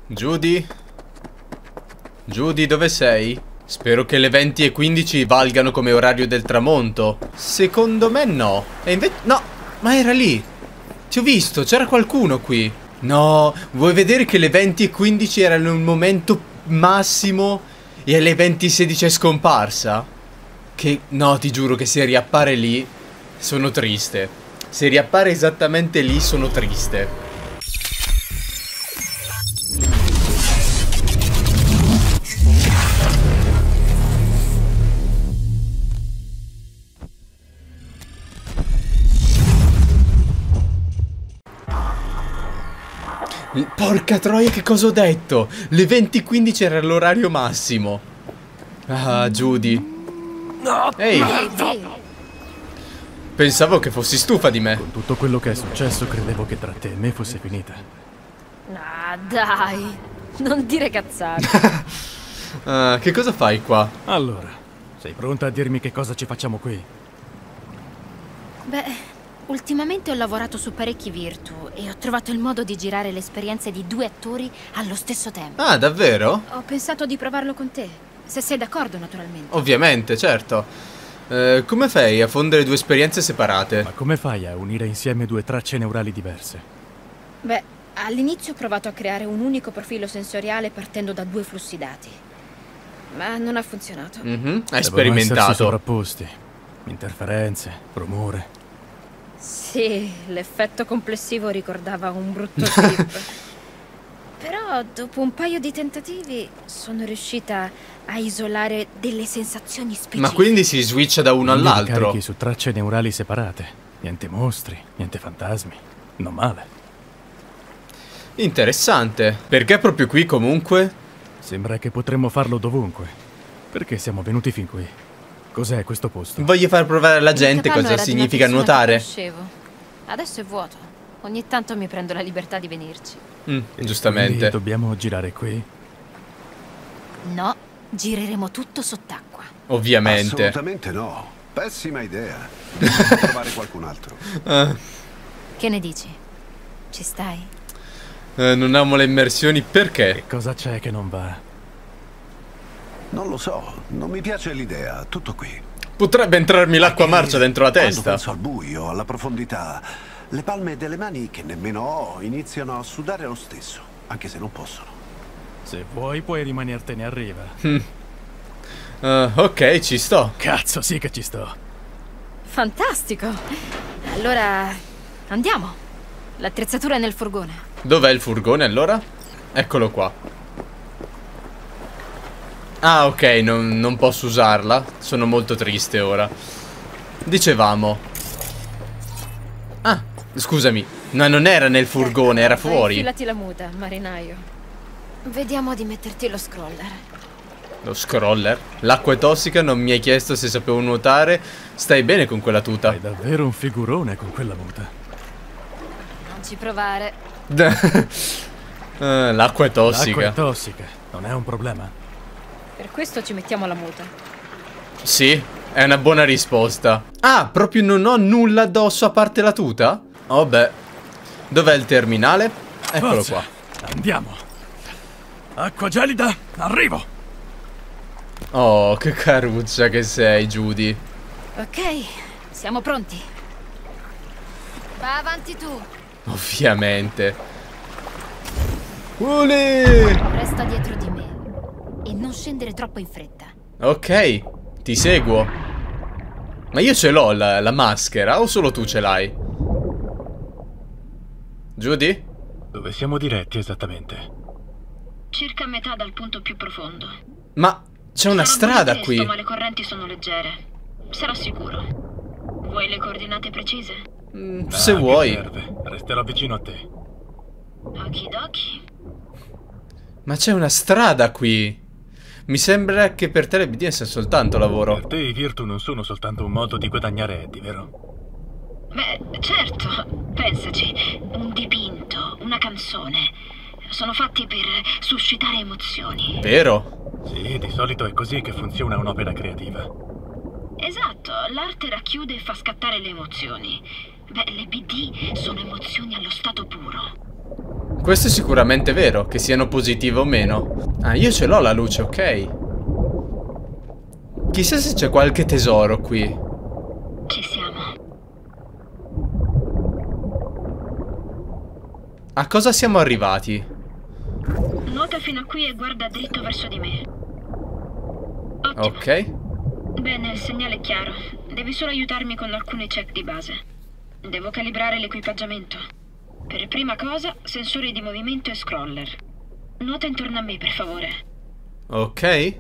Judy? Judy, dove sei? Spero che le 20:15 valgano come orario del tramonto. Secondo me no. E invece... no, ma era lì. Ti ho visto, c'era qualcuno qui. No, vuoi vedere che le 20:15 erano il momento massimo e alle 20:16 è scomparsa? Che... no, ti giuro che se riappare lì sono triste. Se riappare esattamente lì sono triste. Porca troia, che cosa ho detto? Le 20:15 era l'orario massimo. Ah, Judy. Ehi. Pensavo che fossi stufa di me. Con tutto quello che è successo, credevo che tra te e me fosse finita. Ah, dai. Non dire cazzate. Che cosa fai qua? Allora, sei pronta a dirmi che cosa ci facciamo qui? Beh, ultimamente ho lavorato su parecchi virtu e ho trovato il modo di girare le esperienze di 2 attori allo stesso tempo. Ah, davvero? Ho pensato di provarlo con te, se sei d'accordo naturalmente. Ovviamente, certo. Come fai a fondere 2 esperienze separate? Ma come fai a unire insieme 2 tracce neurali diverse? Beh, all'inizio ho provato a creare un unico profilo sensoriale partendo da 2 flussi dati, ma non ha funzionato. Hai Devono sperimentato. essersi sovrapposti. Interferenze, rumore. Sì, l'effetto complessivo ricordava un brutto trip. Però dopo un paio di tentativi sono riuscita a isolare delle sensazioni specifiche. Ma quindi si switcha da uno Quindi all'altro? carichi su tracce neurali separate. Niente mostri, niente fantasmi. Non male. Interessante. Perché proprio qui comunque? Sembra che potremmo farlo dovunque. Perché siamo venuti fin qui? Cos'è questo posto? Voglio far provare alla Il gente capanno cosa era di una significa persona che nuotare. conoscevo. Adesso è vuoto. Ogni tanto mi prendo la libertà di venirci. Quindi Giustamente. dobbiamo girare qui? No, gireremo tutto sott'acqua. Ovviamente. Assolutamente no. Pessima idea. Devo trovare qualcun altro. Che ne dici? Ci stai? Non amo le immersioni perché? Che cosa c'è che non va? Non lo so, non mi piace l'idea. Tutto qui. Potrebbe entrarmi l'acqua marcia dentro la Quando testa. penso al buio, alla profondità, le palme delle mani che nemmeno ho iniziano a sudare lo stesso, anche se non possono. Se vuoi puoi rimanertene a riva. Ok, ci sto. Cazzo, sì che ci sto. Fantastico! Allora, andiamo. L'attrezzatura è nel furgone. Dov'è il furgone allora? Eccolo qua. Ah, ok, non posso usarla. Sono molto triste ora. Dicevamo. Ah, scusami. No, non era nel furgone, era fuori. Infilati la muta, marinaio. Vediamo di metterti lo scroller. Lo scroller? L'acqua è tossica, non mi hai chiesto se sapevo nuotare. Stai bene con quella tuta? Hai davvero un figurone con quella muta. Non ci provare. L'acqua è tossica. L'acqua è tossica, non è un problema. Per questo ci mettiamo la muta. Sì, è una buona risposta. Ah, proprio non ho nulla addosso a parte la tuta? Oh beh. Dov'è il terminale? Eccolo Forza, qua. andiamo. Acqua gelida, arrivo. Oh, che caruccia che sei, Judy. Ok, siamo pronti. Va avanti tu. Ovviamente. Uli! Resta dietro di me. E non scendere troppo in fretta. Ok, ti seguo. Ma io ce l'ho la maschera o solo tu ce l'hai? Judy? Dove siamo diretti esattamente? Circa a metà dal punto più profondo. Ma c'è una strada qui. Ma le correnti sono leggere. Sarò sicuro. Vuoi le coordinate precise? Se Che vuoi. serve? Resterò vicino a te. Okidoki. Ma c'è una strada qui. Mi sembra che per te le BD sia soltanto lavoro. Per te i virtu non sono soltanto un modo di guadagnare Eddie, vero? Beh, certo. Pensaci. Un dipinto, una canzone. Sono fatti per suscitare emozioni. Vero? Sì, di solito è così che funziona un'opera creativa. Esatto, l'arte racchiude e fa scattare le emozioni. Beh, le BD sono emozioni allo stato puro. Questo è sicuramente vero, che siano positive o meno. Ah, io ce l'ho la luce, ok. Chissà se c'è qualche tesoro qui. Ci siamo. A cosa siamo arrivati? Nuota fino a qui e guarda dritto verso di me. Ottimo. Ok. Bene, il segnale è chiaro. Devi solo aiutarmi con alcuni check di base. Devo calibrare l'equipaggiamento. Per prima cosa, sensori di movimento e scroller. Nuota intorno a me, per favore. Ok.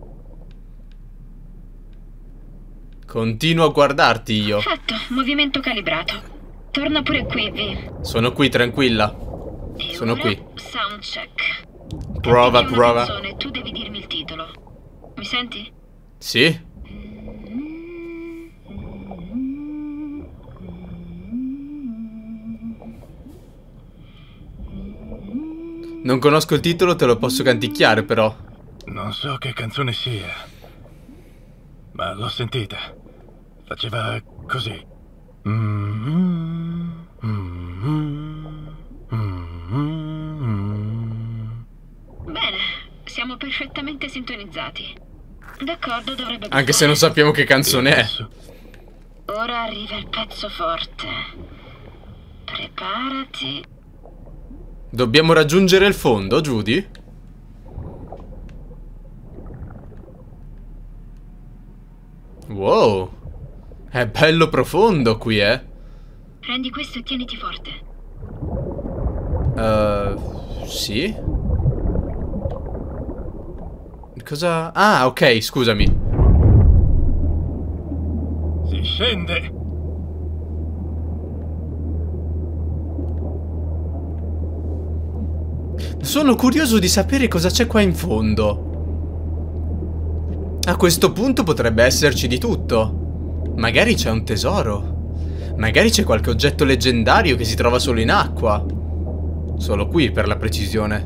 Continuo a guardarti io. Fatto, movimento calibrato. Torna pure qui, Vi. Sono qui, tranquilla. E Sono ora, qui. sound check. Prova, Cantichi una prova. canzone, tu devi dirmi il titolo. Mi senti? Sì? Non conosco il titolo, te lo posso canticchiare però. Non so che canzone sia, ma l'ho sentita. Faceva così. Bene, siamo perfettamente sintonizzati. D'accordo, dovrebbe Anche se non sappiamo che canzone è. Adesso. Ora arriva il pezzo forte. Preparati. Dobbiamo raggiungere il fondo, Judy? Wow. È bello profondo qui, Prendi questo e tieniti forte. Sì? Cosa... Ah, ok, scusami. Si scende. Sono curioso di sapere cosa c'è qua in fondo. A questo punto potrebbe esserci di tutto. Magari c'è un tesoro. Magari c'è qualche oggetto leggendario che si trova solo in acqua. Solo qui, per la precisione.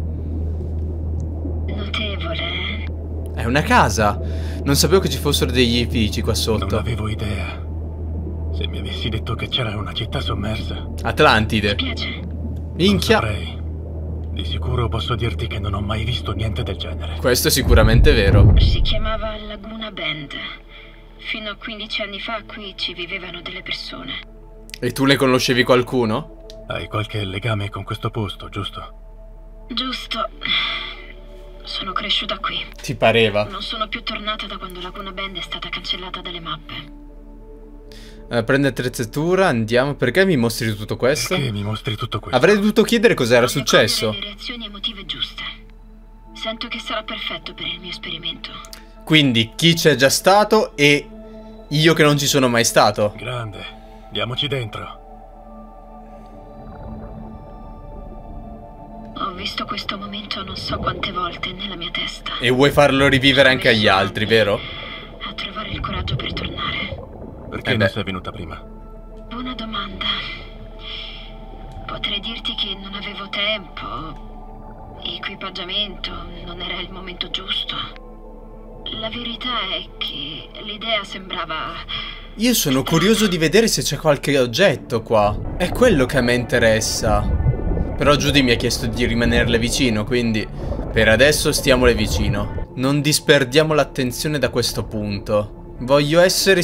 Notevole. È una casa. Non sapevo che ci fossero degli edifici qua Non sotto. avevo idea. Se mi avessi detto che c'era una città sommersa, Atlantide. Piace? Minchia. non saprei. Di sicuro posso dirti che non ho mai visto niente del genere. Questo è sicuramente vero. Si chiamava Laguna Bend. Fino a 15 anni fa qui ci vivevano delle persone. E tu ne conoscevi qualcuno? Hai qualche legame con questo posto, giusto? Giusto. Sono cresciuta qui. Ti pareva? Non sono più tornata da quando Laguna Bend è stata cancellata dalle mappe. Prende attrezzatura, andiamo. Perché mi mostri tutto questo? Perché mi mostri tutto questo? Avrei dovuto chiedere cos'era Voglio successo. cogliere le reazioni emotive giuste. Sento che sarà perfetto per il mio esperimento. Quindi chi c'è già stato e io che non ci sono mai stato. Grande. Andiamoci dentro. Ho visto questo momento non so quante volte nella mia testa. E vuoi farlo rivivere anche agli altri, vero? A trovare il coraggio per tornare. Perché non sei venuta prima? Buona domanda. Potrei dirti che non avevo tempo, equipaggiamento, non era il momento giusto. La verità è che l'idea sembrava... Io sono curioso di vedere se c'è qualche oggetto qua. È quello che a me interessa. Però Judy mi ha chiesto di rimanerle vicino, quindi per adesso stiamole vicino. Non disperdiamo l'attenzione da questo punto. Voglio essere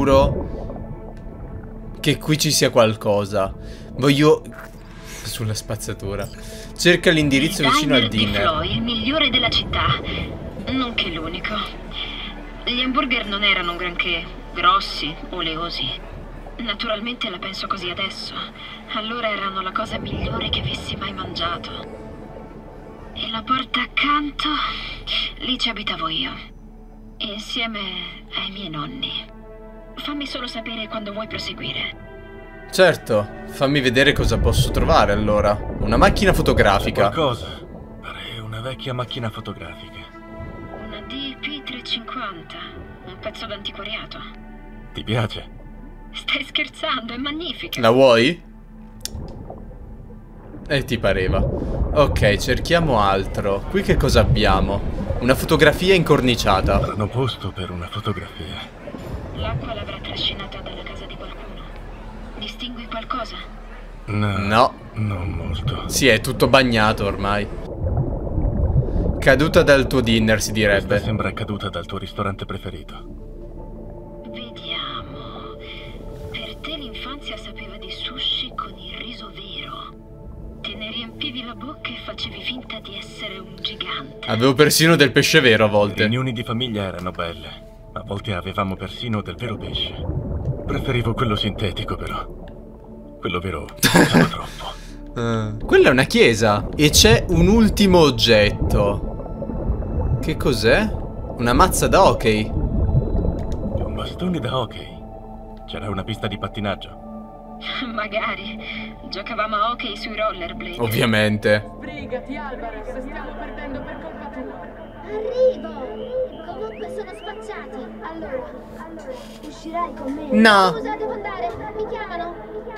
sicuro che qui ci sia qualcosa. Voglio... Sulla spazzatura. Cerca l'indirizzo vicino al Diner di dinner. Flo, il migliore della città. Non che l'unico. Gli hamburger non erano granché grossi, oleosi. Naturalmente la penso così adesso. Allora erano la cosa migliore che avessi mai mangiato. E la porta accanto, lì ci abitavo io. Insieme ai miei nonni. Fammi solo sapere quando vuoi proseguire. Certo, fammi vedere cosa posso trovare allora. Una macchina fotografica. Qualcosa. Pare una vecchia macchina fotografica. Una DP350, un pezzo d'antiquariato. Ti piace? Stai scherzando, è magnifica. La vuoi? Ti pareva. Ok, cerchiamo altro. Qui che cosa abbiamo? Una fotografia incorniciata. Strano posto per una fotografia. L'acqua l'avrà trascinata dalla casa di qualcuno. Distingui qualcosa? No. Non molto. Sì, è tutto bagnato ormai. Caduta dal tuo dinner, si direbbe. Questa sembra caduta dal tuo ristorante preferito. Vediamo. Per te l'infanzia sapeva di sushi con il riso vero. Te ne riempivi la bocca e facevi finta di essere un gigante. Avevo persino del pesce vero a Le volte. riunioni di famiglia erano belle. A volte avevamo persino del vero pesce. Preferivo quello sintetico, però. Quello vero costava troppo. Quella è una chiesa. E c'è un ultimo oggetto. Che cos'è? Una mazza da hockey. Un bastone da hockey. C'era una pista di pattinaggio. Magari. Giocavamo a hockey sui rollerblade. Ovviamente. Sbrigati, Alvarez, stiamo perdendo per colpa tua. Arrivo! Comunque sono spacciati. Allora, uscirai con me? No. Scusa, devo andare. Mi chiamano.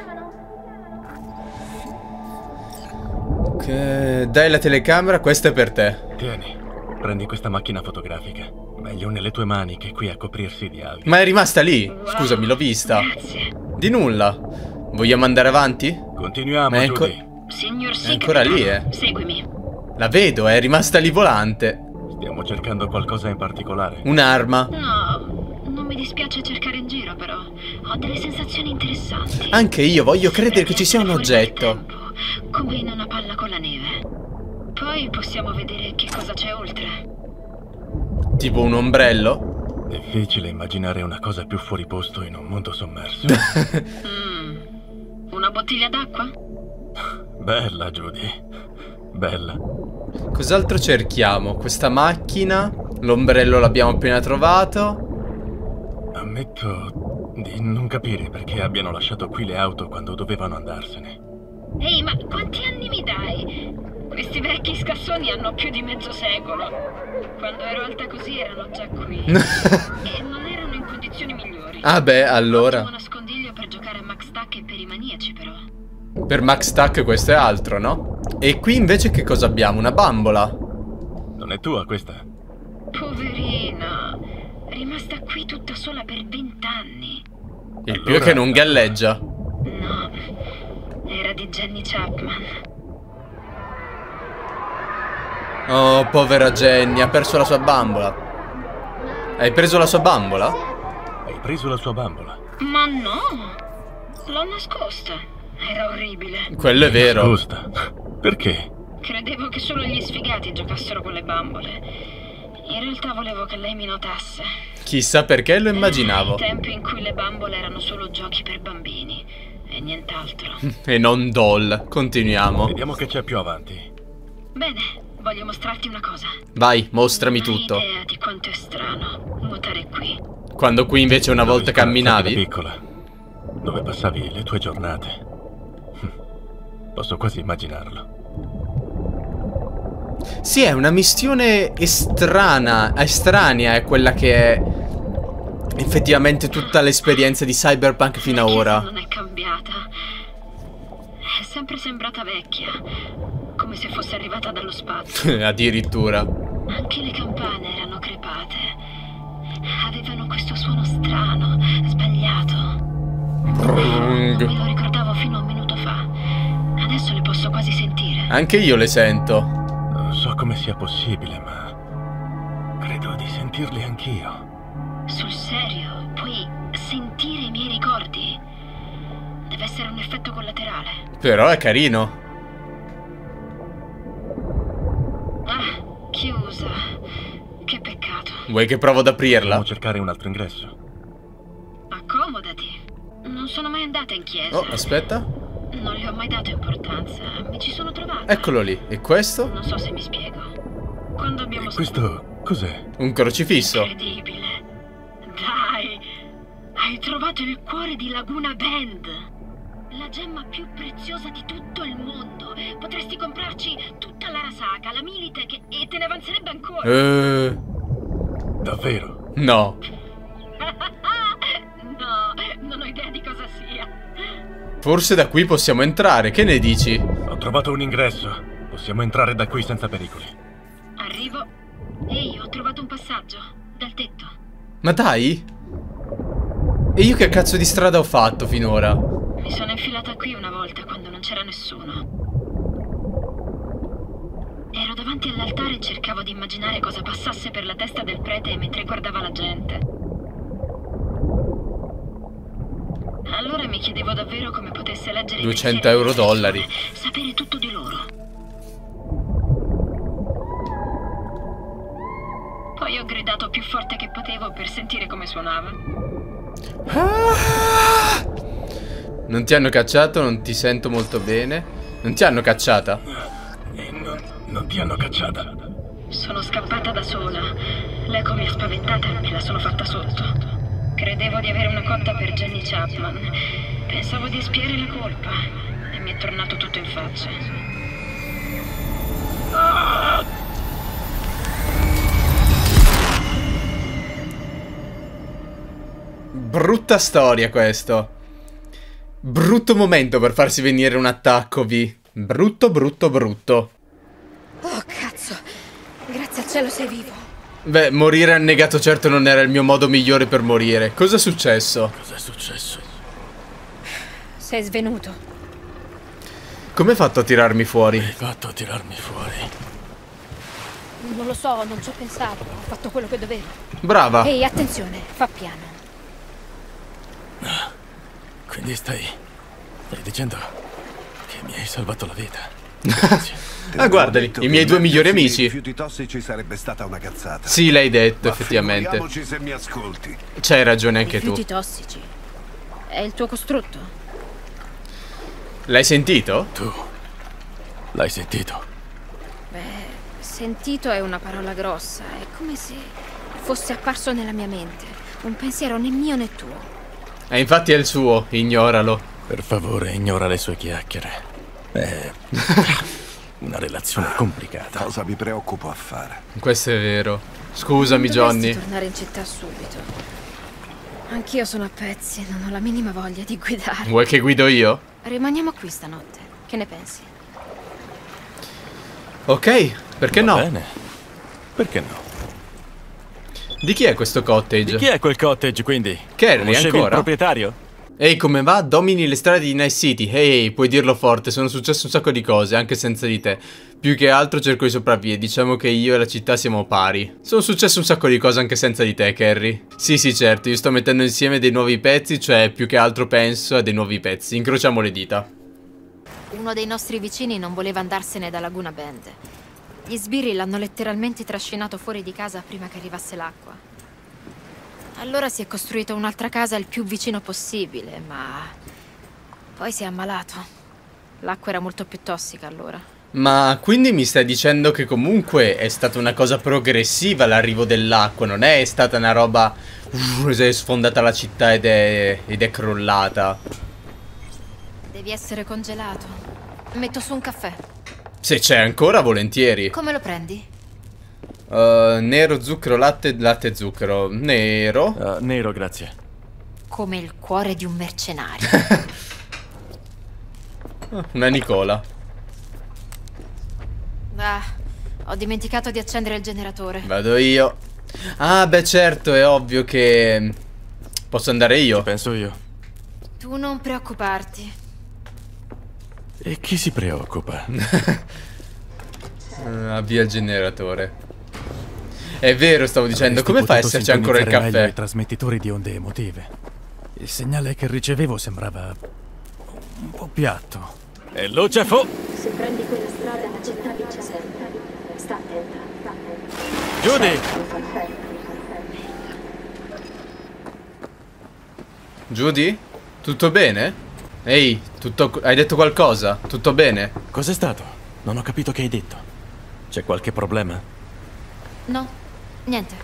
Ok, dai la telecamera, questa è per te. Tieni, prendi questa macchina fotografica. Meglio nelle tue mani che qui a coprirsi di alghe. Ma è rimasta lì. Scusami, l'ho vista. Grazie. Di nulla. Vogliamo andare avanti? Continuiamo, Ma è anco- Judy. Signor È ancora lì, Secretary, seguimi. La vedo, è rimasta lì volante. Stiamo cercando qualcosa in particolare. Un'arma. No, non mi dispiace cercare in giro, però ho delle sensazioni interessanti. Anche io voglio credere Sembra che ci di sia un essere fuori oggetto. dal tempo, come in una palla con la neve. Poi possiamo vedere che cosa c'è oltre. Tipo un ombrello? Difficile immaginare una cosa più fuori posto in un mondo sommerso. Una bottiglia d'acqua? Bella, Judy. Bella. Cos'altro cerchiamo? Questa macchina. L'ombrello l'abbiamo appena trovato. Ammetto di non capire perché abbiano lasciato qui le auto quando dovevano andarsene. Ehi, ma quanti anni mi dai? Questi vecchi scassoni hanno più di mezzo secolo. Quando ero alta così erano già qui. E non erano in condizioni migliori. Ah beh, allora. Ottimo nascondiglio per giocare a Max Tack e per i maniaci, però. Per Max Tack questo è altro, no? E qui invece che cosa abbiamo? Una bambola. Non è tua questa? Poverina. È rimasta qui tutta sola per 20 anni. Il più è che non galleggia. No, era di Jenny Chapman. Oh, povera Jenny, ha perso la sua bambola. Hai preso la sua bambola? Hai preso la sua bambola? Ma no, l'ho nascosta. Era orribile. Quello è vero. Nascosta? Perché? Credevo che solo gli sfigati giocassero con le bambole. In realtà volevo che lei mi notasse. Chissà perché lo immaginavo. I tempi in cui le bambole erano solo giochi per bambini e nient'altro. E non doll. Continuiamo. Vediamo che c'è più avanti. Bene, voglio mostrarti una cosa. Vai, mostrami Non hai tutto. idea di quanto è strano nuotare qui. Quando qui invece una volta Dove stavo da camminavi. piccola, dove passavi le tue giornate. Posso quasi immaginarlo. Sì, è una missione estranea, è quella che è effettivamente tutta l'esperienza di Cyberpunk fino a La chiesa ora. non è cambiata. È sempre sembrata vecchia, come se fosse arrivata dallo spazio. Addirittura. Anche le campane erano crepate. Avevano questo suono strano, sbagliato. Non me lo ricordavo fino a un minuto fa. Adesso le posso quasi sentire. Anche io le sento. Non so come sia possibile, ma credo di sentirli anch'io. Sul serio, puoi sentire i miei ricordi? Deve essere un effetto collaterale. Però è carino. Ah, chiusa. Che peccato. Vuoi che provo ad aprirla? Dobbiamo cercare un altro ingresso. Accomodati. Non sono mai andata in chiesa. Oh, aspetta. Non le ho mai dato importanza. Mi ci sono trovata. Eccolo lì. E questo? Non so se mi spiego. Quando abbiamo E questo cos'è? Un crocifisso. Incredibile. Dai, hai trovato il cuore di Laguna Bend. La gemma più preziosa di tutto il mondo. Potresti comprarci tutta l'Arasaka, la Militech e te ne avanzerebbe ancora. Davvero? No. No, non ho idea di cosa sia. Forse da qui possiamo entrare, che ne dici? Ho trovato un ingresso. Possiamo entrare da qui senza pericoli. Arrivo. Ehi, ho trovato un passaggio. Dal tetto. Ma dai? E io che cazzo di strada ho fatto finora? Mi sono infilata qui una volta quando non c'era nessuno. Ero davanti all'altare e cercavo di immaginare cosa passasse per la testa del prete mentre guardava la gente. Allora mi chiedevo davvero come potesse leggere 200 euro dollari. Sapere tutto di loro. Poi ho gridato più forte che potevo per sentire come suonava. Non ti hanno cacciato, non ti sento molto bene. Non ti hanno cacciata? Non ti hanno cacciata. Sono scappata da sola. L'eco mi ha spaventata e me la sono fatta sotto. Credevo di avere una cotta per Jenny Chapman. Pensavo di espiare la colpa e mi è tornato tutto in faccia. Brutta storia questo. Brutto momento per farsi venire un attacco, Vi. Brutto, brutto, brutto. Oh, cazzo. Grazie al cielo sei vivo. Beh, morire annegato certo non era il mio modo migliore per morire. Cosa è successo? Cos'è successo? Sei svenuto. Come hai fatto a tirarmi fuori? Hai fatto a tirarmi fuori. Non lo so, non ci ho pensato. Ho fatto quello che dovevo. Brava. Ehi, attenzione, fa piano. Quindi stai dicendo che mi hai salvato la vita. Grazie. Ah, guardali, i miei due migliori amici. Rifiuti tossici sarebbe stata una cazzata. Sì, l'hai detto, Ma effettivamente. figuriamoci se mi ascolti. C'hai ragione anche tu. Rifiuti tossici. È il tuo costrutto. L'hai sentito? Tu l'hai sentito? Beh, sentito è una parola grossa. È come se fosse apparso nella mia mente. Un pensiero né mio né tuo. E infatti è il suo, ignoralo. Per favore, ignora le sue chiacchiere. È una relazione complicata. Cosa mi preoccupo a fare? Questo è vero. Scusami, Dovresti Johnny. tornare in città subito. Anch'io sono a pezzi, non ho la minima voglia di guidare. Vuoi che guido io? Rimaniamo qui stanotte. Che ne pensi? Ok, perché Va no? bene. Perché no? Di chi è questo cottage? Di chi è quel cottage, quindi? Carrie, Conoscevi il ancora? proprietario? Ehi, come va? Domini le strade di Night City. Ehi, puoi dirlo forte, sono successe un sacco di cose, anche senza di te. Più che altro cerco di sopravvivere, diciamo che io e la città siamo pari. Sono successe un sacco di cose anche senza di te, Carrie. Sì, certo, io sto mettendo insieme dei nuovi pezzi, cioè più che altro penso a dei nuovi pezzi. Incrociamo le dita. Uno dei nostri vicini non voleva andarsene da Laguna Bend. Gli sbirri l'hanno letteralmente trascinato fuori di casa prima che arrivasse l'acqua. Allora si è costruita un'altra casa il più vicino possibile, ma poi si è ammalato. L'acqua era molto più tossica allora. Ma quindi mi stai dicendo che comunque è stata una cosa progressiva l'arrivo dell'acqua, non è stata una roba... si è sfondata la città ed è crollata. Devi essere congelato. Metto su un caffè. Se c'è ancora, volentieri. Come lo prendi? Nero, zucchero, latte, latte, zucchero. Nero. Nero, grazie. Come il cuore di un mercenario. Una Nicola. Ah, ho dimenticato di accendere il generatore. Vado io. Ah, beh, certo, è ovvio che... Posso andare io? Penso io. Tu non preoccuparti. E chi si preoccupa? Avvia il generatore. È vero, stavo dicendo, come fa a esserci ancora il caffè? I trasmettitori di onde emotive. Il segnale che ricevevo sembrava un po' piatto. E luce fu! Se prendi quella strada la città vince sempre. Sta attenta. Judy! Judy? Tutto bene? Ehi, hai detto qualcosa? Tutto bene? Cos'è stato? Non ho capito che hai detto. C'è qualche problema? No, niente.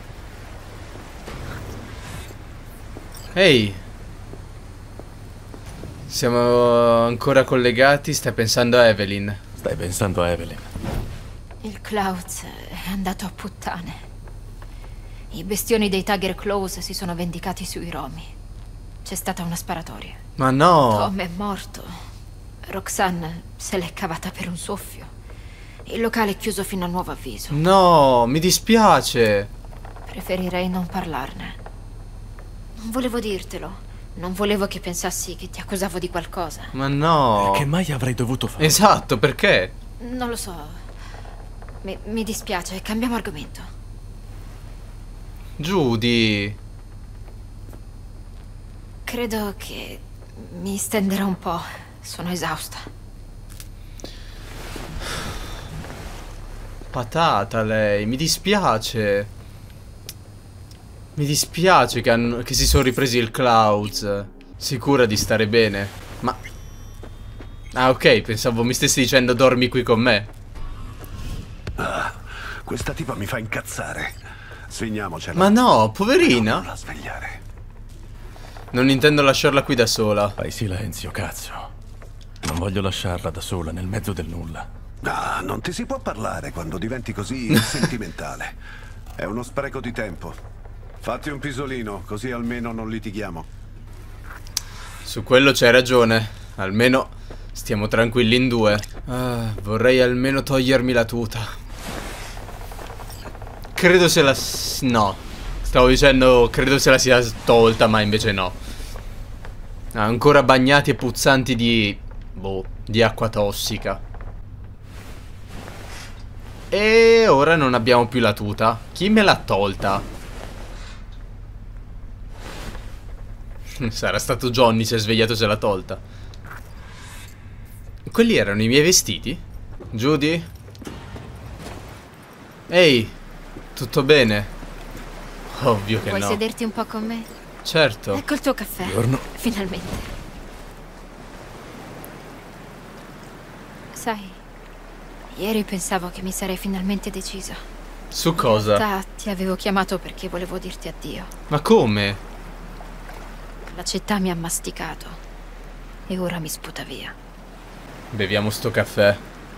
Ehi. Siamo ancora collegati? Stai pensando a Evelyn? Stai pensando a Evelyn? Il Clouds è andato a puttane. I bestioni dei Tiger Claws si sono vendicati sui Romi. C'è stata una sparatoria. Ma no! Tom è morto. Roxanne se l'è cavata per un soffio. Il locale è chiuso fino a nuovo avviso. No, mi dispiace. Preferirei non parlarne. Non volevo dirtelo. Non volevo che pensassi che ti accusavo di qualcosa. Ma no. Che mai avrei dovuto fare? Esatto, perché? Non lo so. Mi dispiace, cambiamo argomento. Judy. Credo che mi stenderò un po'. Sono esausta. Patata lei, mi dispiace. Mi dispiace che si sono ripresi il Clouds. Sicura di stare bene? Ma... Ah, ok, pensavo mi stessi dicendo dormi qui con me. Ah, questa tipa mi fa incazzare. Svegniamocela. Ma no, poverina. Non la svegliare. Non intendo lasciarla qui da sola. Fai silenzio, cazzo. Non voglio lasciarla da sola nel mezzo del nulla. Ah, non ti si può parlare quando diventi così sentimentale. È uno spreco di tempo. Fatti un pisolino, così almeno non litighiamo. Su quello c'hai ragione. Almeno stiamo tranquilli in due. Ah, vorrei almeno togliermi la tuta. Credo se la... No. Stavo dicendo, credo se la sia tolta, ma invece no. Ancora bagnati e puzzanti di... boh, di acqua tossica. E ora non abbiamo più la tuta. Chi me l'ha tolta? Sarà stato Johnny, si è svegliato e se l'ha tolta. Quelli erano i miei vestiti? Judy? Ehi, tutto bene? Ovvio che Vuoi no. sederti un po' con me? Certo. Ecco il tuo caffè. Buongiorno. Finalmente. Sai, ieri pensavo che mi sarei finalmente decisa. Su cosa? In realtà ti avevo chiamato perché volevo dirti addio. Ma come? La città mi ha masticato e ora mi sputa via. Beviamo sto caffè.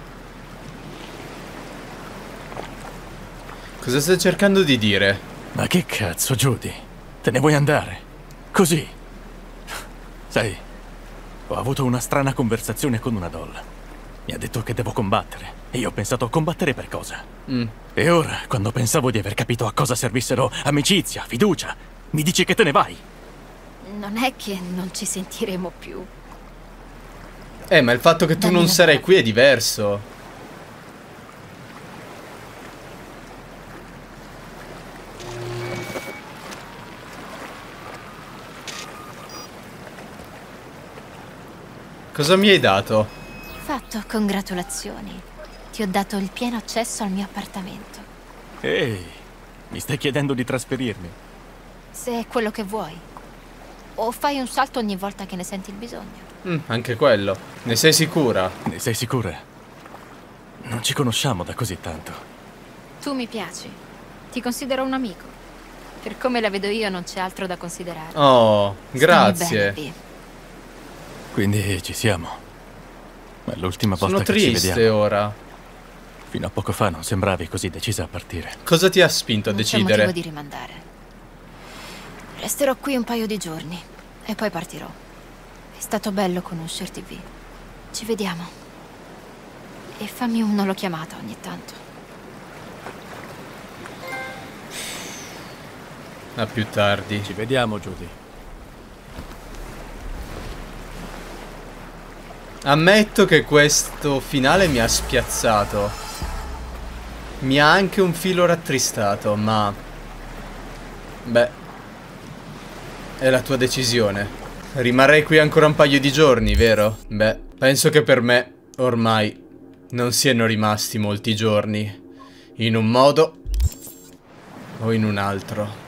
Cosa stai cercando di dire? Ma che cazzo, Judy? Te ne vuoi andare? Così? Sai, ho avuto una strana conversazione con una doll. Mi ha detto che devo combattere. E io ho pensato, combattere per cosa? E ora, quando pensavo di aver capito a cosa servissero amicizia, fiducia, mi dici che te ne vai? Non è che non ci sentiremo più. Ma il fatto che tu Dammi non una sarai mano. qui è diverso. Cosa mi hai dato? Fatto, congratulazioni. Ti ho dato il pieno accesso al mio appartamento. Ehi, mi stai chiedendo di trasferirmi? Se è quello che vuoi. O fai un salto ogni volta che ne senti il bisogno. Anche quello. Ne sei sicura? Ne sei sicura? Non ci conosciamo da così tanto. Tu mi piaci. Ti considero un amico. Per come la vedo io non c'è altro da considerare. Oh, Stammi grazie. bene, Vi. Quindi ci siamo. Ma è l'ultima volta Sono che ci triste vediamo. ora. Fino a poco fa non sembravi così decisa a partire. Cosa ti ha spinto a Non c'è decidere? motivo di rimandare. Resterò qui un paio di giorni e poi partirò. È stato bello conoscerti, Vi. Ci vediamo. E fammi un non l'ho chiamata ogni tanto. A più tardi. Ci vediamo, Judy. Ammetto che questo finale mi ha spiazzato. Mi ha anche un filo rattristato, ma... beh, è la tua decisione. Rimarrei qui ancora un paio di giorni, vero? Beh, penso che per me ormai non siano rimasti molti giorni. In un modo o in un altro.